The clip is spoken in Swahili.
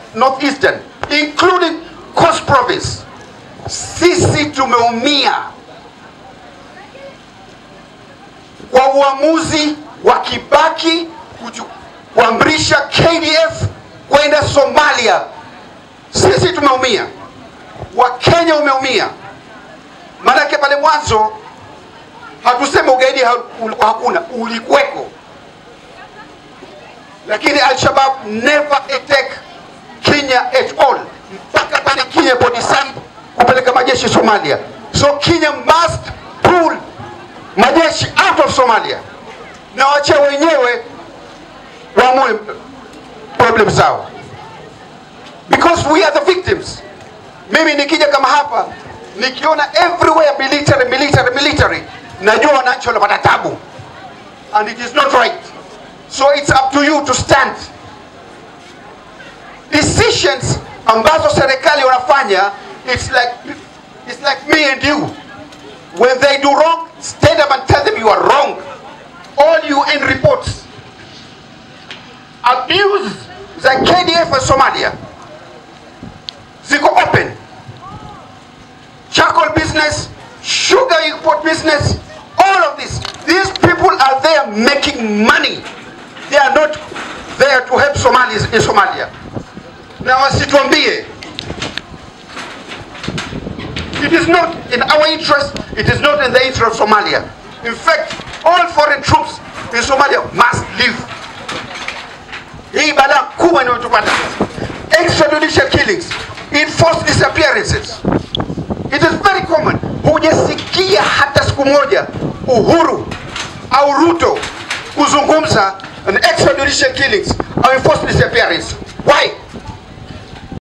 northeastern, including Coast Province. Sisi tumeumia kwa uamuzi wa Kibaki kuamrisha KDF kwenda Somalia. Sisi tumeumia, Wakenya umeumia. Maana pale mwanzo hatusema ugaidi hakuna, ulikuweko. Lakini Al-Shabaab never attack Kenya at all. Mpaka pale Kenya podisam kupeleka majeshi Somalia. So Kenya must pull majeshi out of Somalia. Na wache wenyewe waamue problem zao. Because we are the victims. Mimi nikija kama hapa, nikiona everywhere military, najua wananchi wanapata tabu. And it is not right. So it's up to you to stand. Decisions ambazo serikali wanafanya, it's like me and you. When they do wrong, stand up and tell them you are wrong. All UN reports abuse the KDF in Somalia. Ziko open. Charcoal business, sugar import business, all of this. These people are there making money. They are not there to help Somalis in Somalia. Now wasituambie, it is not in our interest, it is not in the interest of Somalia. In fact, all foreign troops in Somalia must leave. Hii bala kubwa inayotupata. Extrajudicial killings, enforced disappearances. It is very common. Hujasikia hata siku moja Uhuru au Ruto kuzungumza an extrajudicial killings or enforced disappearance.